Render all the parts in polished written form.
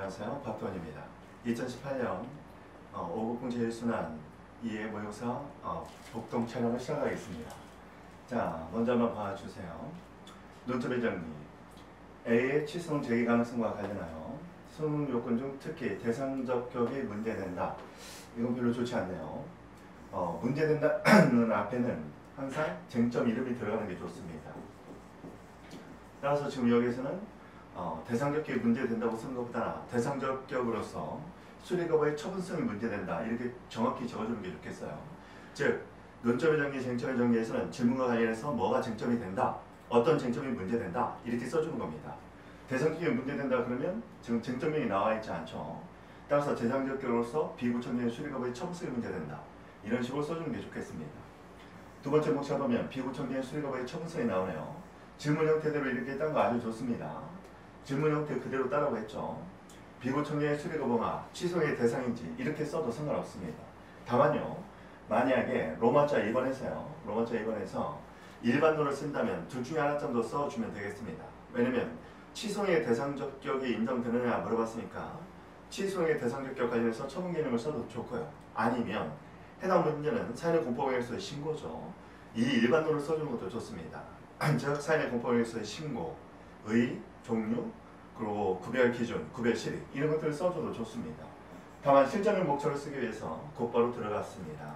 안녕하세요. 박도원입니다. 2018년 5급 제1순환 2회 모의고사 복동 촬영을 시작하겠습니다. 자, 먼저 한번 봐주세요. 논점의 정리. A의 치수능 제기 가능성과 관련하여 수능 요건 중 특히 대상적 격이 문제된다. 이건 별로 좋지 않네요. 문제된다는 앞에는 항상 쟁점 이름이 들어가는 게 좋습니다. 따라서 지금 여기에서는 대상적 격이 문제된다고 쓰는 것보다 대상적 격으로서 수리거부의 처분성이 문제된다 이렇게 정확히 적어주는 게 좋겠어요. 즉 논점의 정리, 쟁점의 정리에서는 질문과 관련해서 뭐가 쟁점이 된다, 어떤 쟁점이 문제된다 이렇게 써주는 겁니다. 대상적 격이 문제된다 그러면 지금 쟁점명이 나와 있지 않죠. 따라서 대상적 격으로서 비구청된 수리거부의 처분성이 문제된다 이런 식으로 써주는 게 좋겠습니다. 두 번째 목차 보면 비구청된 수리거부의 처분성이 나오네요. 질문 형태대로 이렇게 딴 거 아주 좋습니다. 질문 형태 그대로 따라고 했죠. 비구청량의 수리거부가 취소의 대상인지 이렇게 써도 상관없습니다. 다만요, 만약에 로마자 2번에서요. 로마자 2번에서 일반론을 쓴다면 둘 중에 하나 정도 써주면 되겠습니다. 왜냐면 취소의 대상적 격이 인정되느냐 물어봤으니까 취소의 대상적 격 관련해서 처분 개념을 써도 좋고요. 아니면 해당 문제는 사인의 공포명예로서의 신고죠. 이 일반론을 써주는 것도 좋습니다. 즉 사인의 공포명예로서의 신고, 의, 종류, 그리고 구별 기준, 구별 실익 이런 것들을 써줘도 좋습니다. 다만 실전의 목적을 쓰기 위해서 곧바로 들어갔습니다.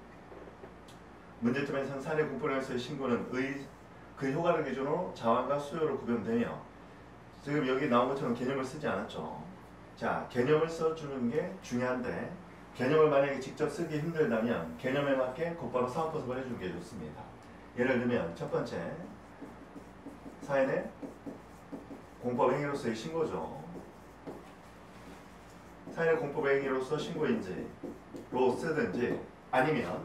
문제점에서는 사인의 공포명예로서의 신고는 그 효과를 기준으로 자완과 수요로 구별되며 지금 여기 나온 것처럼 개념을 쓰지 않았죠. 자, 개념을 써주는 게 중요한데 개념을 만약에 직접 쓰기 힘들다면 개념에 맞게 곧바로 상황포섭을 해주는 게 좋습니다. 예를 들면 첫 번째 사인의 공법행위로서의 신고죠. 사인의 공법행위로서 신고인지로 쓰든지 아니면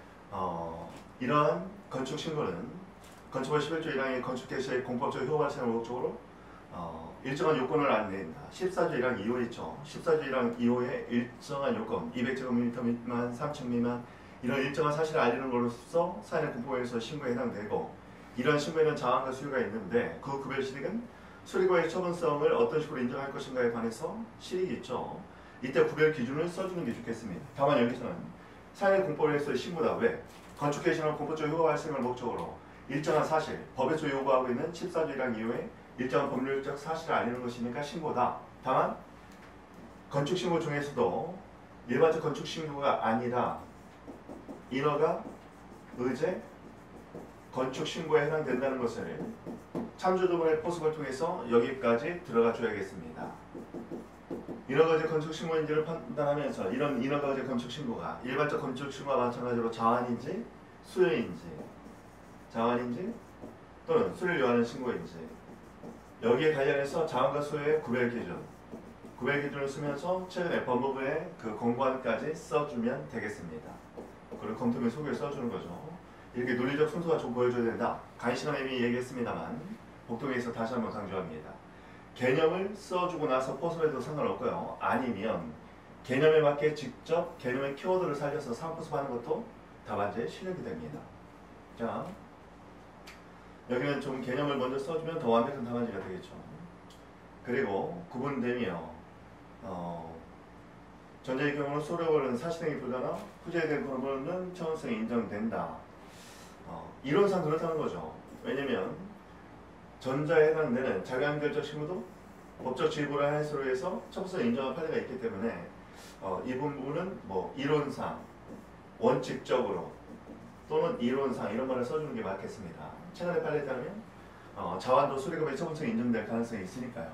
이러한 건축신고는 건축법 11조 1항의 건축개시의 공법적 효과 발생을 목적으로 일정한 요건을 안내한다. 14조 1항 2호 있죠. 14조 1항 2호의 일정한 요건 200제곱미터 미만, 3층 미만 이런 일정한 사실을 알리는 것으로서 사인의 공법행위로서 신고에 해당되고 이러한 신고에는 자완과 수요가 있는데 그 구별 실익은 수리거부의 처분성을 어떤 식으로 인정할 것인가에 관해서 실익이 있죠. 이때 구별 기준을 써주는 게 좋겠습니다. 다만 여기서는 사인의 공법에서의 신고다. 왜? 건축 개시나 공법적 효과 발생을 목적으로 일정한 사실, 법에서 요구하고 있는 14조 1항 이후에 일정한 법률적 사실을 알리는 것이니까 신고다. 다만 건축 신고 중에서도 일반적 건축 신고가 아니라 인허가, 의제, 건축 신고에 해당된다는 것을 참조조문의 포섭을 통해서 여기까지 들어가 줘야겠습니다. 인허가제 건축신고인지를 판단하면서 이런 인허가제 건축신고가 일반적 건축신고와 마찬가지로 자완인지 수요인지 또는 수요를 요하는 신고인지 여기에 관련해서 자완과 수요의 구별 기준을 쓰면서 최근에 법무부의 그 공고안까지 써주면 되겠습니다. 그리고 검토 및 소개를 써주는 거죠. 이렇게 논리적 순서가 좀 보여줘야 된다. 강의 시간에 이미 얘기했습니다만 복동에서 다시 한번 강조합니다. 개념을 써주고 나서 포섭해도 상관없고요. 아니면 개념에 맞게 직접 개념의 키워드를 살려서 상포섭하는 것도 답안지의 실력이 됩니다. 자, 여기는 좀 개념을 먼저 써주면 더 완벽한 답안지가 되겠죠. 그리고 구분되며 전제의 경우는 소려버리는 사실행위 불가나 후제에 대한 거는 처분성이 인정된다. 이론상 그렇다는 거죠. 왜냐면 전자에 해당되는 자기한결적 신고도 법적 지위고를 해소로 해서 처분성을 인정한 판례가 있기 때문에 이 부분은 뭐 이론상, 원칙적으로 또는 이론상 이런 말을 써주는 게 맞겠습니다. 최근의 판례에 따르면 자완도 수리거부의 처분성이 인정될 가능성이 있으니까요.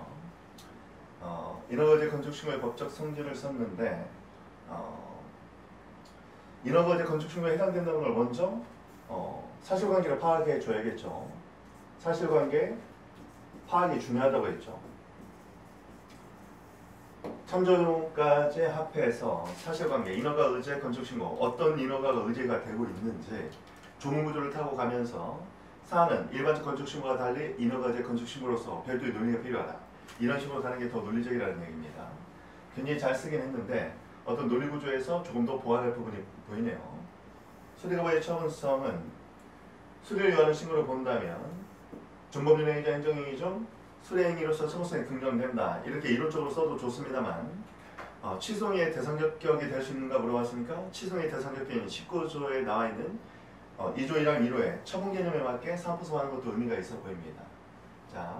인허가제 건축신고의 법적 성질을 썼는데 인허가제 건축신고에 해당된다는 걸 먼저 사실관계를 파악해 줘야겠죠. 사실관계 파악이 중요하다고 했죠. 참조론까지 합해서 사실관계, 인허가, 의제, 건축신고 어떤 인허가가 의제가 되고 있는지 조문구조를 타고 가면서 사안은 일반적 건축신고와 달리 인허가제 건축신고로서 별도의 논의가 필요하다. 이런 식으로 가는 게 더 논리적이라는 얘기입니다. 굉장히 잘 쓰긴 했는데 어떤 논리구조에서 조금 더 보완할 부분이 보이네요. 수리거부의 처분성은 수리를 요하는 신고를 본다면 준법률행위자 행정행위 중 수리의 행위로서 처분성이 긍정된다. 이렇게 이론적으로 써도 좋습니다만 취소행위의 대상적격이 될 수 있는가 물어봤으니까 취소행위의 대상적격은 19조에 나와 있는 2조 1항 1호의 처분 개념에 맞게 사업부서하는 것도 의미가 있어 보입니다. 자,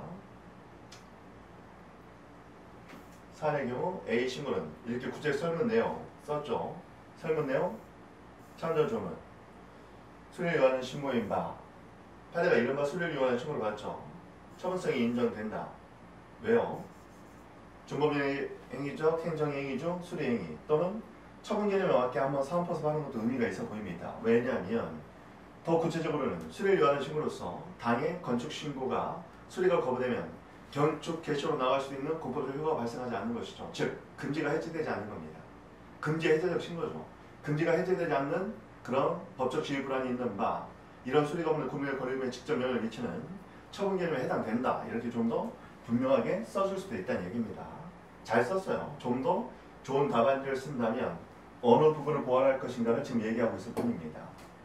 사안의 경우 A 신고는 이렇게 구체 설문 내용 썼죠. 설문 내용, 참조 조문, 수리를 요하는 신고인 바 판례가 이른바 수리를 요하는 신고를 받죠. 처분성이 인정된다. 왜요? 준법의 행위적 행정행위 중 수리행위 또는 처분 개념에 맞게 한번 사업부서하는 것도 의미가 있어 보입니다. 왜냐하면 더 구체적으로는 수리를 요하는 신고로서 당해 건축 신고가 수리가 거부되면 건축 개시로 나갈 수 있는 공법적 효과가 발생하지 않는 것이죠. 즉 금지가 해제되지 않는 겁니다. 금지 해제적 신고죠. 금지가 해제되지 않는 그런 법적 지위 불안이 있는 바 이런 수리 거부는 구매의 거리에 직접 영향을 미치는 처분 개념에 해당된다. 이렇게 좀 더 분명하게 써줄 수도 있다는 얘기입니다. 잘 썼어요. 좀 더 좋은 답안지를 쓴다면 어느 부분을 보완할 것인가를 지금 얘기하고 있을 뿐입니다.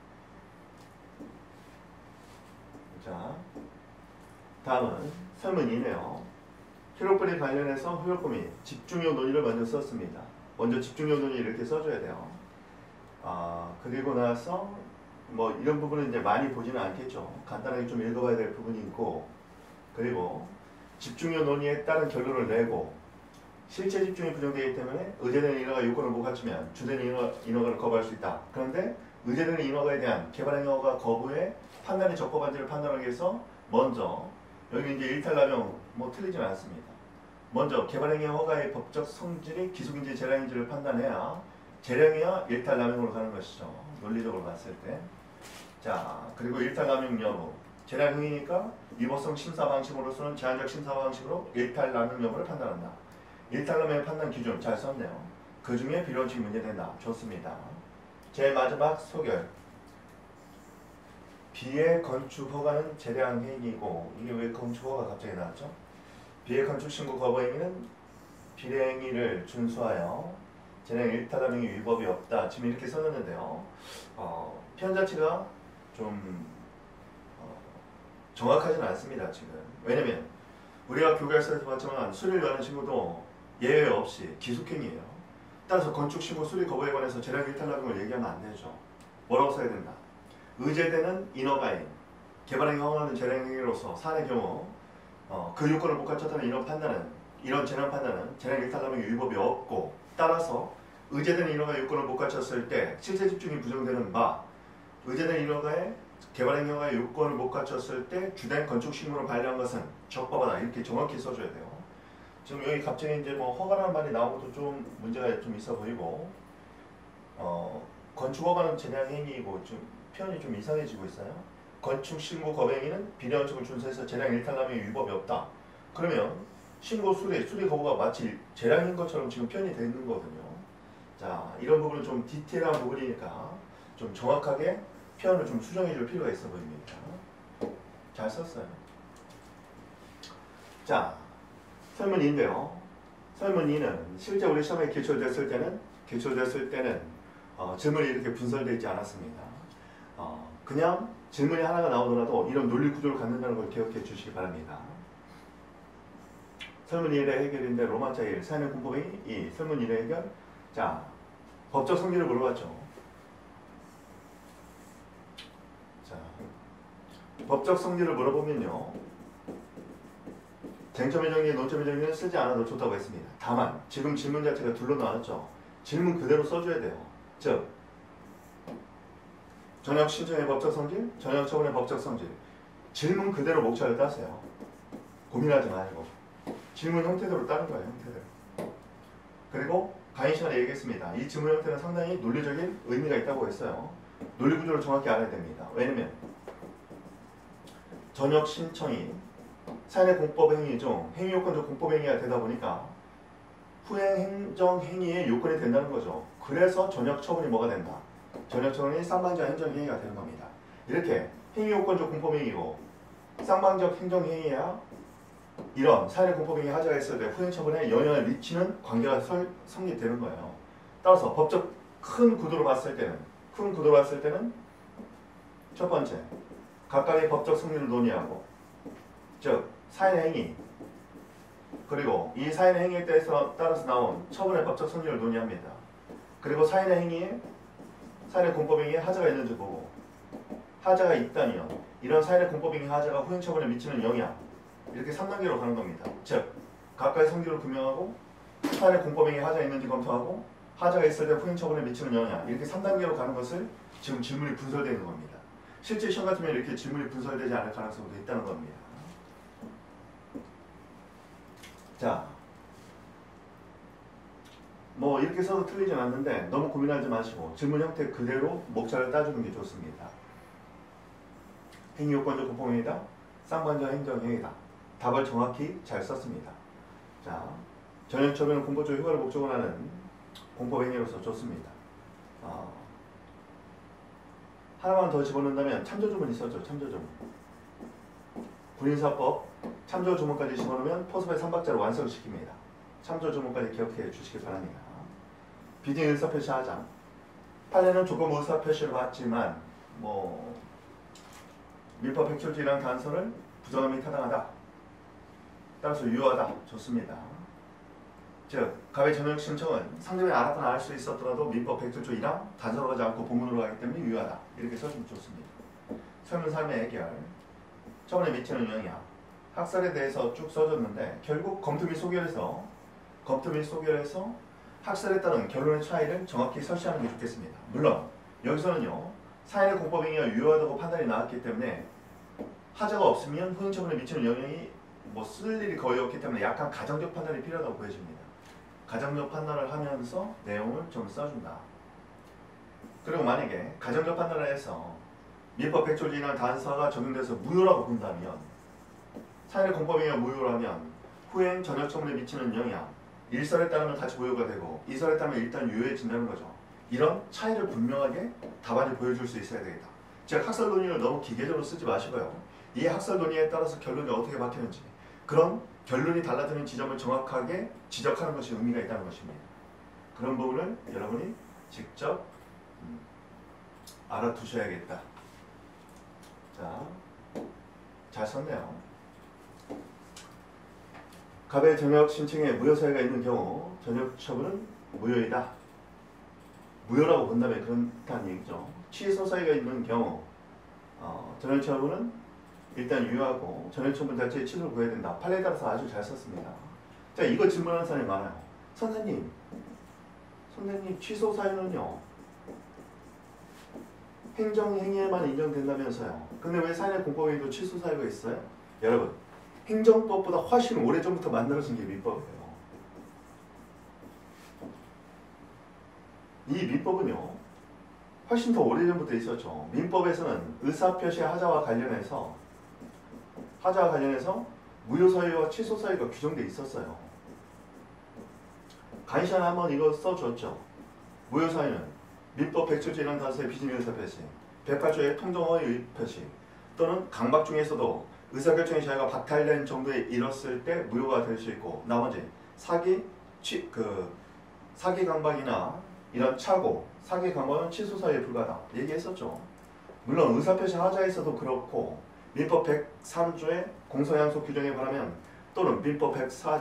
자, 다음은 설문 2네요. 효력분리 관련해서 효력분 및 집중력 논의를 먼저 썼습니다. 먼저 집중력 논의 이렇게 써줘야 돼요. 그리고 나서 뭐 이런 부분은 이제 많이 보지는 않겠죠. 간단하게 좀 읽어봐야 될 부분이 있고, 그리고 집중력 논의에 따른 결론을 내고 실제 집중이 부정되기 때문에 의제되는 인허가 요건을 못 갖추면 주된 인허가를 거부할 수 있다. 그런데 의제되는 인허가에 대한 개발행위 허가 거부의 판단이 적법한지를 판단하기 위해서 먼저 여기 이제 일탈남용 뭐 틀리지는 않습니다. 먼저 개발행위 허가의 법적 성질이 기속인지 재량인지를 판단해야 재량이야 일탈남용으로 가는 것이죠. 논리적으로 봤을 때. 자, 그리고 일탈남용 여부. 재량행위니까 위법성 심사 방식으로서는 제한적 심사 방식으로 일탈남용 여부를 판단한다. 일탈남용의 판단 기준 잘 썼네요. 그 중에 비론칙이 문제된다. 좋습니다. 제일 마지막 소결. 비의 건축 허가는 재량 행위고 이게 왜 건축 허가 갑자기 나왔죠? 비의 건축 신고 거부 행위는 비례행위를 준수하여 재량 일탈남용의 위법이 없다. 지금 이렇게 썼는데요. 표현 자체가 좀 정확하지는 않습니다. 지금. 왜냐면 우리가 교과서에서 봤지만 수리를 요하는 신고도 예외 없이 기속행위예요. 따라서 건축 신고 수리 거부에 관해서 재량 일탈남용을 얘기하면 안 되죠. 뭐라고 써야 된다? 의제되는 인허가인 개발행위 허가는 재량행위로서 사안의 경우 그 요건을 못 갖췄다는 이런 재량 판단은 재량 일탈남용의 위법이 없고 따라서 의제되는 인허가 요건을 못 갖췄을 때 실제 집중이 부정되는 바 의제된 인허가의 개발행위 허가의 요건을 못 갖췄을 때 주된 건축 신고를 발령한 것은 적법하다. 이렇게 정확히 써줘야 돼요. 지금 여기 갑자기 이제 뭐 허가라는 말이 나온 것도 좀 문제가 좀 있어 보이고 건축 허가는 재량행위이고 좀 표현이 좀 이상해지고 있어요. 건축 신고 거부행위는 비례건축을 준수해서 재량 일탈남용의 위법이 없다. 그러면 신고 수리 거부가 마치 재량인 것처럼 지금 표현이 되어 있는 거거든요. 자, 이런 부분은 좀 디테일한 부분이니까 좀 정확하게 표현을 좀 수정해 줄 필요가 있어 보입니다. 잘 썼어요. 자, 설문 2인데요. 설문 2는 실제 우리 시험에 기출됐을 때는 질문이 이렇게 분설되어 있지 않았습니다. 그냥 질문이 하나가 나오더라도 이런 논리 구조를 갖는다는 걸 기억해 주시기 바랍니다. 설문 1의 해결인데 로마자 1, 사인의 공법행위 2, 설문 1의 해결. 자, 법적 성질을 물어봤죠. 자, 법적 성질을 물어보면요. 쟁점의 정리, 논점의 정리는 쓰지 않아도 좋다고 했습니다. 다만 지금 질문 자체가 둘로 나왔죠. 질문 그대로 써줘야 돼요. 즉 전역 신청의 법적 성질, 전역 처분의 법적 성질. 질문 그대로 목차를 따세요. 고민하지 말고 질문 형태대로 따는 거예요. 형태대로. 그리고 강의 시간에 얘기했습니다. 이 질문 형태는 상당히 논리적인 의미가 있다고 했어요. 논리 구조를 정확히 알아야 됩니다. 왜냐면 전역 신청이 사인의 공법 행위 중 행위 요건적 공법 행위가 되다 보니까 후행 행정 행위의 요건이 된다는 거죠. 그래서 전역 처분이 뭐가 된다? 전역 처분이 쌍방적 행정 행위가 되는 겁니다. 이렇게 행위 요건적 공법 행위고 쌍방적 행정 행위야 이런 사인의 공법 행위 하자가 있을 때 후행 처분에 영향을 미치는 관계가 성립되는 거예요. 따라서 법적 큰 구도로 봤을 때는 첫 번째 각각의 법적 성질을 논의하고 즉 사인의 행위 그리고 이 사인의 행위에 따라서 나온 처분의 법적 성질을 논의합니다. 그리고 사인의 공법 행위에 하자가 있는지 보고 하자가 있다면 이런 사인의 공법 행위 하자가 후행 처분에 미치는 영향 이렇게 3단계로 가는 겁니다. 즉 각각의 성질을 규명하고 사인의 공법 행위에 하자가 있는지 검토하고 하자가 있을 때 후행 처분에 미치는 영향 이렇게 3단계로 가는 것을 지금 질문이 분설되어 있는 겁니다. 실제 시험 같으면 이렇게 질문이 분설되지 않을 가능성도 있다는 겁니다. 자, 뭐 이렇게 써도 틀리진 않는데 너무 고민하지 마시고 질문 형태 그대로 목차를 따주는 게 좋습니다. 행위요건적 공법행위다. 쌍반전 행정행위다. 답을 정확히 잘 썼습니다. 자, 전형처분은 공법적 효과를 목적으로 하는 공법행위로서 좋습니다. 하나만 더 집어넣는다면 참조주문이 있었죠. 참조주문. 군인사법 참조주문까지 집어넣으면 포섭의 3박자를 완성시킵니다. 참조주문까지 기억해 주시기 바랍니다. 비定의사표시 하자. 판례는 조금 의사표시를 받지만 민법 백철주의라는 단서를 부정함이 타당하다. 따라서 유효하다. 좋습니다. 즉 갑의 전형 신청은 상대방이 알았거나 알 수 있었더라도 민법 백철주의랑 단서로 가지 않고 본문으로 가기 때문에 유효하다. 이렇게 써주면 좋습니다. 설문 삶의 해결 처분에 미치는 영향 학설에 대해서 쭉 써줬는데 결국 검토 및 소결에서 학설에 따른 결론의 차이를 정확히 설치하는 게 좋겠습니다. 물론 여기서는요 사인의 공법행위가 유효하다고 판단이 나왔기 때문에 하자가 없으면 후행 처분에 미치는 영향이 쓸 일이 거의 없기 때문에 약간 가정적 판단이 필요하다고 보여집니다. 가정적 판단을 하면서 내용을 좀 써준다. 그리고 만약에 가정적 판단을 해서 민법 백조지나 단서가 적용돼서 무효라고 본다면 사인의 공법행위가 무효라면 후행 전역 처분에 미치는 영향 1설에 따르면 같이 무효가 되고 2설에 따르면 일단 유효해진다는 거죠. 이런 차이를 분명하게 답안이 보여줄 수 있어야 되겠다. 즉 학설 논의를 너무 기계적으로 쓰지 마시고요. 이 학설 논의에 따라서 결론이 어떻게 바뀌는지 그런 결론이 달라지는 지점을 정확하게 지적하는 것이 의미가 있다는 것입니다. 그런 부분을 여러분이 직접 알아두셔야겠다. 자, 잘 썼네요. 갑의 전역 신청에 무효 사유가 있는 경우 전역 처분은 무효이다. 무효라고 본다면 그렇다는 얘기죠. 취소 사유가 있는 경우 전역 처분은 일단 유효하고 전역 처분 자체의 취소를 구해야 된다. 판례에 따라서 아주 잘 썼습니다. 자, 이거 질문하는 사람이 많아요. 선생님 취소 사유는요 행정행위에만 인정된다면서요. 근데 왜 사인의 공법에도 취소 사유가 있어요? 여러분 행정법보다 훨씬 오래전부터 만들어진 게 민법이에요. 이 민법은요 훨씬 더 오래전부터 있었죠. 민법에서는 의사표시 하자와 관련해서 무효사유와 취소사유가 규정되어 있었어요. 간시안 한번 이거 써줬죠. 무효사유는 민법 107조이라는 단서의 비진의 의사표시 108조의 통정허위 의표시 또는 강박 중에서도 의사결정의 자유가 박탈된 정도에 이뤘을 때 무효가 될 수 있고 나머지 사기 강박이나 이런 착오, 사기 강박은 취소 사유에 불과하다 얘기했었죠. 물론 의사표시 하자에서도 그렇고 민법 103조의 공소양속 규정에 반하면 또는 민법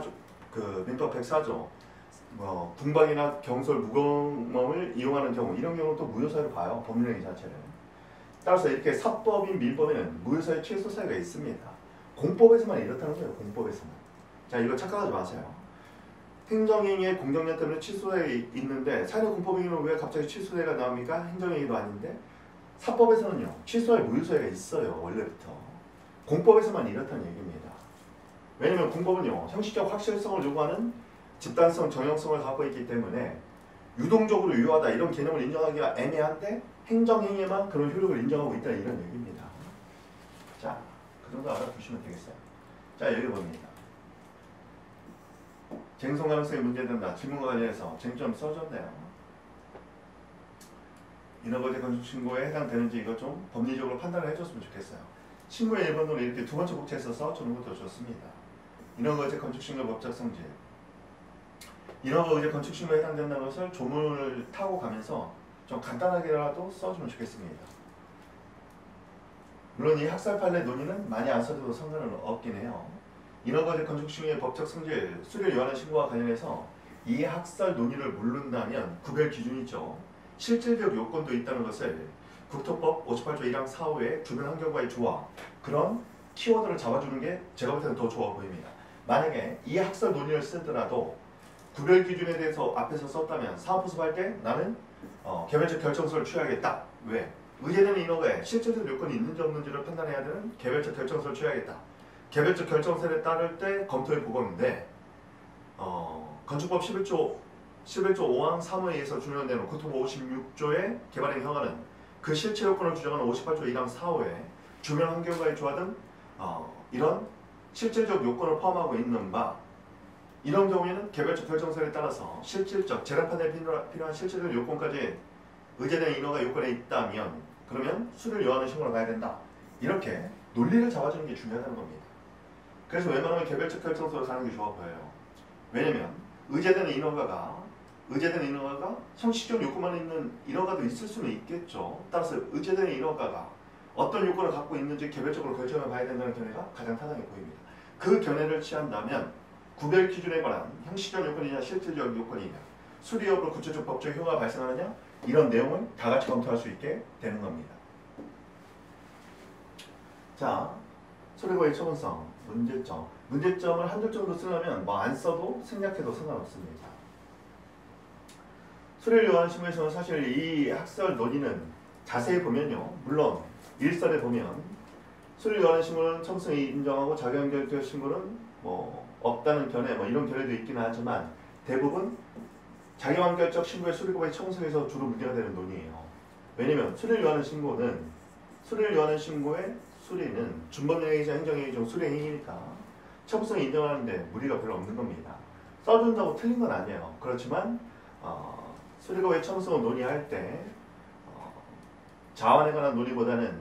104조 궁박이나 경솔, 무검을 이용하는 경우 이런 경우는 또 무효사유로 봐요. 법률행위 자체를. 따라서 이렇게 사법인 민법에는 무효사유 취소 사유가 있습니다. 공법에서만 이렇다는 거예요. 공법에서만. 자, 이거 착각하지 마세요. 행정행위의 공정력 때문에 취소사유 있는데 사인의 공법행위는 왜 갑자기 취소사유가 나옵니까? 행정행위도 아닌데 사법에서는요. 취소할 무효사유가 있어요. 원래부터. 공법에서만 이렇다는 얘기입니다. 왜냐하면 공법은요. 형식적 확실성을 요구하는 집단성, 정형성을 갖고 있기 때문에 유동적으로 유효하다 이런 개념을 인정하기가 애매한데 행정행위에만 그런 효력을 인정하고 있다 이런 얘기입니다. 자, 그 정도 알아두시면 되겠어요. 자, 여기 봅니다. 쟁송 가능성이 문제된다. 질문과 관련해서 쟁점 써줬네요. 인허거제 건축신고에 해당되는지 이거 좀 법리적으로 판단을 해줬으면 좋겠어요. 신고의 일본으로 이렇게 두 번째 복제해서 써주는 것도 좋습니다. 인허거제 건축신고 법적 성질 인허거제 건축신고에 해당된다는 것을 조문을 타고 가면서 좀 간단하게라도 써주면 좋겠습니다. 물론 이 학살 판례 논의는 많이 안 써줘도 상관은 없긴 해요. 인허가제 건축 시행의 법적 성질, 수리를 요하는 신고와 관련해서 이 학설 논의를 모른다면 구별 기준이 있죠. 실질적 요건도 있다는 것을 국토법 58조 1항 4호의 주변 환경과의 조화, 그런 키워드를 잡아주는 게 제가 볼 때는 더 좋아 보입니다. 만약에 이 학설 논의를 쓰더라도 구별 기준에 대해서 앞에서 썼다면 사업보습할 때 나는 개별적 결정서를 취하겠다. 왜? 의제되는 인허가에 실질적 요건이 있는지 없는지를 판단해야 되는 개별적 결정서를 취하겠다. 개별적 결정서에 따를 때 검토해 보건인데 건축법 11조 5항 3호에 의해서 준용되는 국토부 56조의 개발행 허가는 그 실체 요건을 규정하는 58조 1항 4호에 주변 환경과의 조화 등 이런 실질적 요건을 포함하고 있는 바, 이런 경우에는 개별적 결정서에 따라서 실질적 재량 판단에 필요한 실질적 요건까지 의제된 인허가 요건에 있다면 그러면 수리를 요하는 신고를 봐야 된다. 이렇게 논리를 잡아주는 게 중요하다는 겁니다. 그래서 웬만하면 개별적 결정서로 가는 게 좋아 보여요. 왜냐면 의제된 인허가가 형식적 요건만 있는 인허가도 있을 수는 있겠죠. 따라서 의제된 인허가가 어떤 요건을 갖고 있는지 개별적으로 결정해 봐야 된다는 견해가 가장 타당해 보입니다. 그 견해를 취한다면 구별 기준에 관한 형식적 요건이냐 실질적 요건이냐 수리 여부로 구체적 법적 효과가 발생하느냐 이런 내용을 다 같이 검토할 수 있게 되는 겁니다. 자, 수리거의 처분성, 문제점. 문제점을 한 줄 정도 쓰려면 뭐 안 써도 생략해도 상관없습니다. 수리를 요하는 신고에서는 사실 이 학설 논의는 자세히 보면요. 물론 일설에 보면 수리를 요하는 신고는 처분성이 인정하고 자기연결될 신고는 뭐 없다는 견해 이런 견해도 있기는 하지만 대부분 자기완결적 신고의 수리고의 처분성에서 주로 문제가 되는 논의예요. 왜냐면 수리를 요하는 신고의 수리는 준법행위이자 행정행위 중 수리행위니까 처분성이 인정하는데 무리가 별로 없는 겁니다. 써준다고 틀린 건 아니에요. 그렇지만 수리고의 처분성을 논의할 때 자원에 관한 논의보다는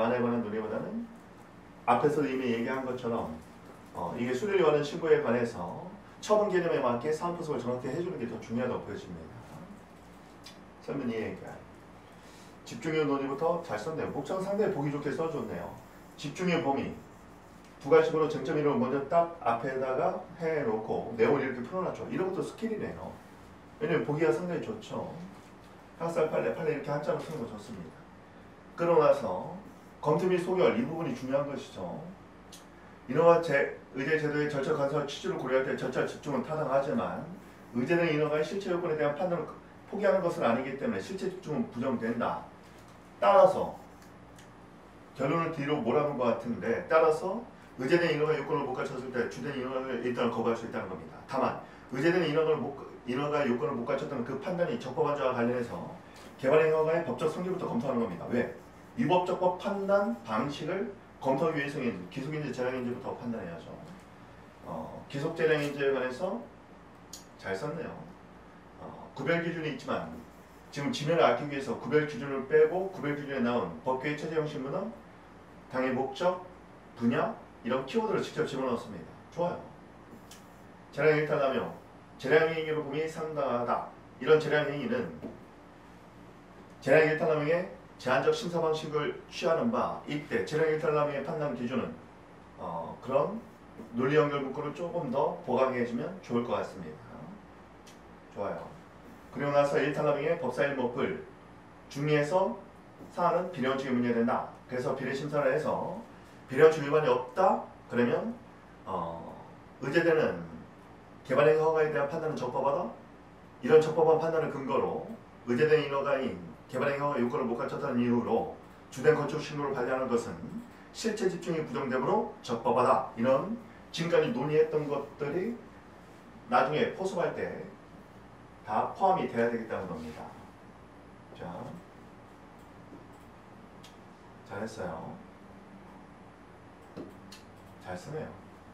앞에서 이미 얘기한 것처럼 이게 수리를 요하는 신고에 관해서 처분 개념에 맞게 사업보습을 정확히 해주는 게 더 중요하다고 보여집니다. 설문 이해가 집중력 논의부터 잘 썼네요. 목차는 상당히 보기 좋게 써줬네요. 집중의 범위 두 가지로 쟁점 이름을 먼저 딱 앞에다가 해놓고 내용을 이렇게 풀어놨죠. 이런 것도 스킬이네요. 왜냐면 보기가 상당히 좋죠. 학살 판례 이렇게 한자로 쓰는 거 좋습니다. 그러고 나서 검토 및 소결 이 부분이 중요한 것이죠. 인허가 의제 제도의 절차 간섭 취지를 고려할 때 절차 집중은 타당하지만 의제된 인허가의 실체 요건에 대한 판단을 포기하는 것은 아니기 때문에 실체 집중은 부정된다. 따라서 결론을 뒤로 몰아놓은 것 같은데 따라서 의제된 인허가 요건을 못 갖췄을 때 주된 인허가를 일단 거부할 수 있다는 겁니다. 다만 의제된 인허가 요건을 못 갖췄다는 그 판단이 적법한 자와 관련해서 개발행 허가의 법적 성질부터 검토하는 겁니다. 왜? 위법적법 판단 방식을 검토하기 위해서는 기속인지 재량인지부터 판단해야죠. 기속 재량인지에 관해서 잘 썼네요. 구별 기준이 있지만 지금 지면을 아끼기 위해서 구별 기준을 빼고 구별 기준에 나온 법규의 최재형 신문은 당의 목적, 분야 이런 키워드를 직접 집어넣었습니다. 좋아요. 재량일탈하며 재량행위로 범위 상당하다. 이런 재량행위는 재량일탈함의 제한적 심사 방식을 취하는 바 이때 재량일탈함의 판단 기준은 그런 논리 연결 문구를 조금 더 보강해주면 좋을 것 같습니다. 좋아요. 그리고 나서 일탈함의 법사일목을 중리해서 사안은 비례원칙에 문제된다. 그래서 비례심사를 해서 비례원칙 위반이 없다. 그러면 의제되는 개발행 허가에 대한 판단은 적법하다. 이런 적법한 판단을 근거로 의제된 인허가인 개발행 허가 요건을 못 갖췄다는 이유로 주된 건축 신고를 발행하는 것은 실체 집중이 부정되므로 적법하다. 이런 지금까지 논의했던 것들이 나중에 포섭할 때 다 포함이 돼야 되겠다는 겁니다. 자, 잘했어요. 잘 쓰네요.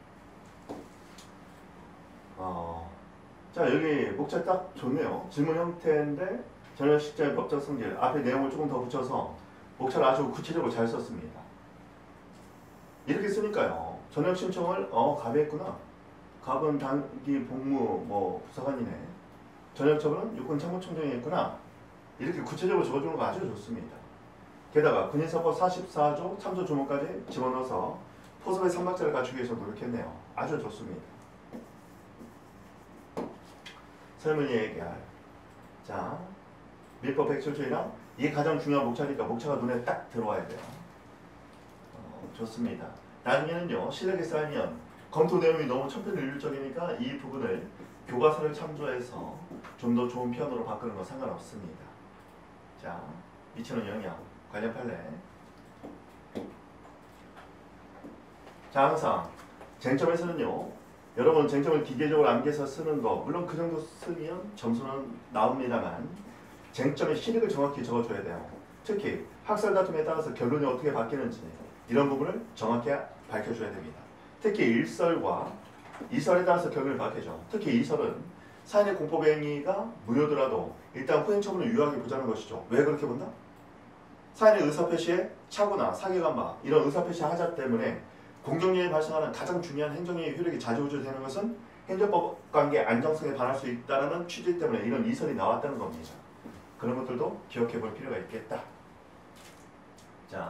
자, 여기 목차 딱 좋네요. 질문 형태인데 전혀 실제 법적 성질 앞에 내용을 조금 더 붙여서 목차를 아주 구체적으로 잘 썼습니다. 이렇게 쓰니까요. 전역 신청을 갑이 했구나. 갑은 단기 복무 부사관이네. 전역 처분은 육군 참모총장이 했구나. 이렇게 구체적으로 적어주는 거 아주 좋습니다. 게다가 군인사법 44조 참조 조문까지 집어넣어서 포섭의 3박자를 갖추기 위해서 노력했네요. 아주 좋습니다. 설문이 얘기할 자 밀법 백철조이랑 이게 가장 중요한 목차니까 목차가 눈에 딱 들어와야 돼요. 좋습니다. 나중에는요 실력이 쌓이면 검토 내용이 너무 천편일률적이니까 이 부분을 교과서를 참조해서 좀 더 좋은 편으로 바꾸는 건 상관없습니다. 자 미치는 영향 관련 판례. 자 항상 쟁점에서는요 여러분 쟁점을 기계적으로 암기해서 쓰는 거 물론 그 정도 쓰면 점수는 나옵니다만 쟁점의 시력을 정확히 적어줘야 돼요. 특히 학설 다툼에 따라서 결론이 어떻게 바뀌는지 이런 부분을 정확히 밝혀줘야 됩니다. 특히 1설과 2설에 따라서 결론을 밝혀줘. 특히 2설은 사인의 공법행위가 무효더라도 일단 후행 처분을 유효하게 보자는 것이죠. 왜 그렇게 본다? 사인의 의사표시에 착오나 사기감마 이런 의사표시 하자 때문에 공정력이 발생하는 가장 중요한 행정의 효력이 좌지우지되는 것은 행정법 관계 안정성에 반할 수 있다는 취지 때문에 이런 2설이 나왔다는 겁니다. 그런 것들도 기억해 볼 필요가 있겠다. 자,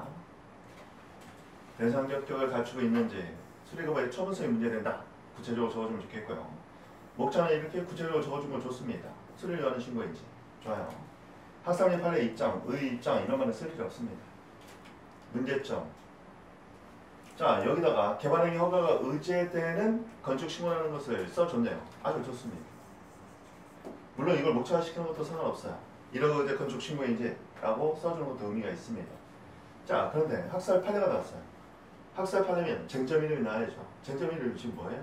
대상적격을 갖추고 있는지 수리거부의 처분성이 문제된다. 구체적으로 적어주면 좋겠고요. 목차는 이렇게 구체적으로 적어주면 좋습니다. 수리를 위한 신고인지. 좋아요. 학사님 판례 입장, 의 입장 이런 말은 쓸 필요 없습니다. 문제점. 자 여기다가 개발행위 허가가 의제되는 건축 신고라는 것을 써줬네요. 아주 좋습니다. 물론 이걸 목차화시키는 것도 상관없어요. 이런 의제 건축 신고인지 라고 써주는 것도 의미가 있습니다. 자 그런데 학살 판례가 나왔어요. 학살 판례면 쟁점 이름이 나와야죠. 쟁점 이름이 지금 뭐예요?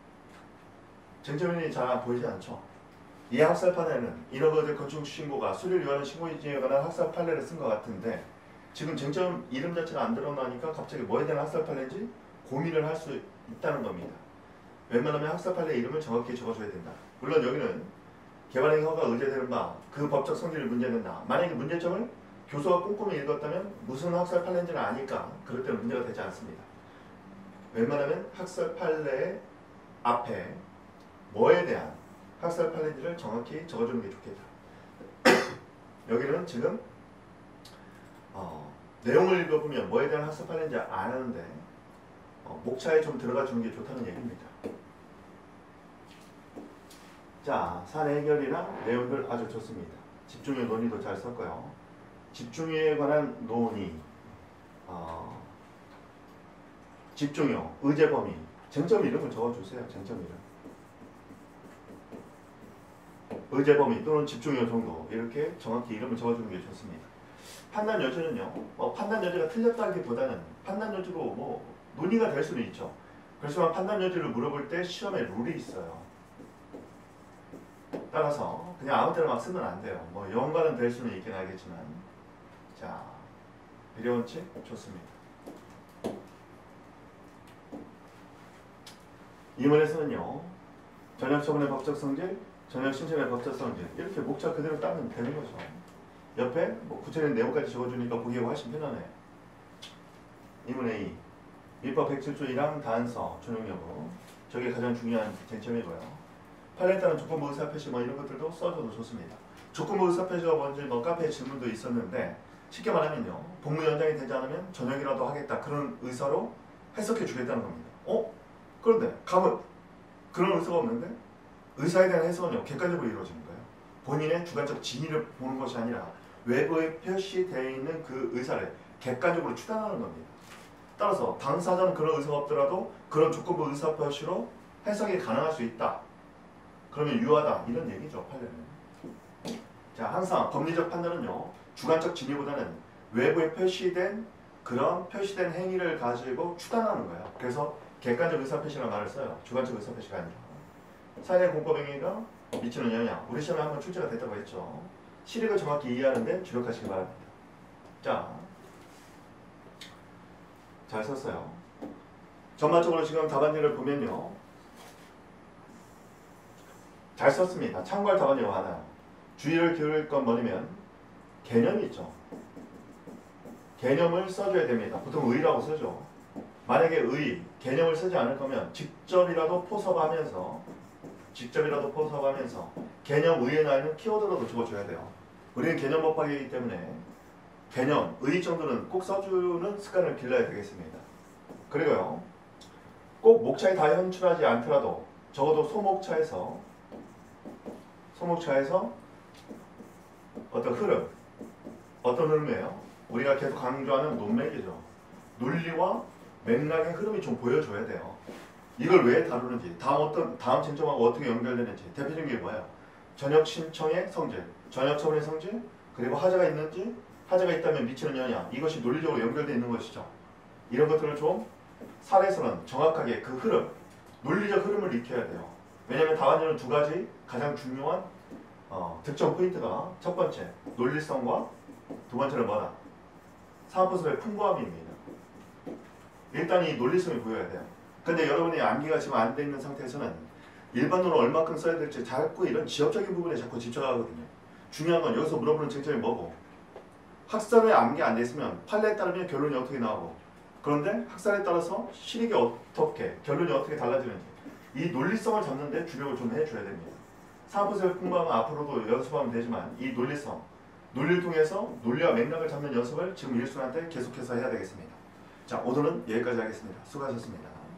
쟁점 이름이 잘 보이지 않죠? 이 학살 판례는 이런 의제 건축 신고가 수리를 요하는 신고인지에 관한 학살 판례를 쓴 것 같은데 지금 쟁점 이름 자체가 안 드러나니까 갑자기 뭐에 대한 학살 판례인지 고민을 할 수 있다는 겁니다. 웬만하면 학살 판례 이름을 정확히 적어줘야 된다. 물론 여기는 개발행위 허가가 의제되는 바 그 법적 성질을 문제된다. 만약에 문제점을 교수가 꼼꼼히 읽었다면 무슨 학살 판례인지는 아니까 그럴 때는 문제가 되지 않습니다. 웬만하면 학살 판례 앞에 뭐에 대한 학살 판례인지를 정확히 적어주는 게 좋겠다. 여기는 지금 내용을 읽어보면 뭐에 대한 학습 판례인지 아는데 목차에 좀 들어가 주는 게 좋다는 얘기입니다. 자, 사례 해결이나 내용들 아주 좋습니다. 집중의 논의도 잘 썼고요. 집중에 관한 논의, 집중요, 의제 범위, 쟁점 이름을 적어주세요. 쟁점 이름. 의제 범위 또는 집중요 정도 이렇게 정확히 이름을 적어주는 게 좋습니다. 판단 여지는요. 판단 여지가 틀렸다기보다는 판단 여지로 논의가 될 수는 있죠. 그렇지만 판단 여지를 물어볼 때 시험에 룰이 있어요. 따라서 그냥 아무 때나 막 쓰면 안 돼요. 연관은 될 수는 있긴 하겠지만 자, 비례원칙 좋습니다. 이문에서는요. 전역 처분의 법적 성질, 전역 신청의 법적 성질 이렇게 목차 그대로 따면 되는 거죠. 옆에 구체적인 내용까지 적어주니까 보기가 훨씬 편하네요. 2분의 2 밀법 107조 1항 단서 준용 여부 저게 가장 중요한 쟁점이고요. 판례에 따른 조건부 의사표시 이런 것들도 써줘도 좋습니다. 조건부 의사표시가 뭔지 카페에 질문도 있었는데 쉽게 말하면요. 복무 연장이 되지 않으면 전역이라도 하겠다 그런 의사로 해석해 주겠다는 겁니다. 그런데 가면 그런 의사가 없는데 의사에 대한 해석은요. 객관적으로 이루어지는 거예요. 본인의 주관적 진위를 보는 것이 아니라 외부에 표시되어 있는 그 의사를 객관적으로 추단하는 겁니다. 따라서 당사자는 그런 의사가 없더라도 그런 조건부 의사 표시로 해석이 가능할 수 있다. 그러면 유효하다. 이런 얘기죠. 판례는. 자, 항상 법리적 판단은요. 주관적 진위보다는 외부에 표시된 그런 표시된 행위를 가지고 추단하는 거예요. 그래서 객관적 의사 표시라는 말을 써요. 주관적 의사 표시가 아니라. 사회의 공법 행위가 미치는 영향. 우리 시험에 한번 출제가 됐다고 했죠. 시력을 정확히 이해하는데 주력하시기 바랍니다. 자, 잘 썼어요. 전반적으로 지금 답안지를 보면요. 잘 썼습니다. 참고할 답안지가 많아요. 주의를 기울일 건 뭐냐면 개념이 있죠. 개념을 써줘야 됩니다. 보통 의라고 쓰죠. 만약에 의, 개념을 쓰지 않을 거면 직접이라도 포섭하면서 개념 의에 나 있는 키워드라도 적어줘야 돼요. 우리는 개념 법학이기 때문에 개념, 의 정도는 꼭 써주는 습관을 길러야 되겠습니다. 그리고요. 꼭 목차에 다 현출하지 않더라도 적어도 소목차에서 어떤 흐름, 어떤 흐름이에요? 우리가 계속 강조하는 논맥이죠. 논리와 맥락의 흐름이 좀 보여줘야 돼요. 이걸 왜 다루는지, 다음 쟁점하고 어떻게 연결되는지. 대표적인 게 뭐예요? 전역 신청의 성질, 전역 처분의 성질, 그리고 하자가 있는지, 하자가 있다면 미치는 영향, 이것이 논리적으로 연결되어 있는 것이죠. 이런 것들을 좀 사례에서는 정확하게 그 흐름, 논리적 흐름을 익혀야 돼요. 왜냐하면 답안지는 두 가지 가장 중요한 득점 포인트가 첫 번째, 논리성과 두 번째는 뭐다? 사업보습의 풍부함입니다. 일단 이 논리성이 보여야 돼요. 근데 여러분이 암기가 지금 안 돼 있는 상태에서는 일반론을 얼마큼 써야 될지 자꾸 이런 지엽적인 부분에 자꾸 집중하거든요. 중요한 건 여기서 물어보는 쟁점이 뭐고, 학설에 암기 안 돼 있으면 판례에 따르면 결론이 어떻게 나오고, 그런데 학설에 따라서 실익이 어떻게, 결론이 어떻게 달라지는지, 이 논리성을 잡는 데 주력을 좀 해줘야 됩니다. 사업보습의 풍부함은 앞으로도 연습하면 되지만 이 논리성, 논리를 통해서 논리와 맥락을 잡는 연습을 지금 일순환 때 계속해서 해야 되겠습니다. 자, 오늘은 여기까지 하겠습니다. 수고하셨습니다.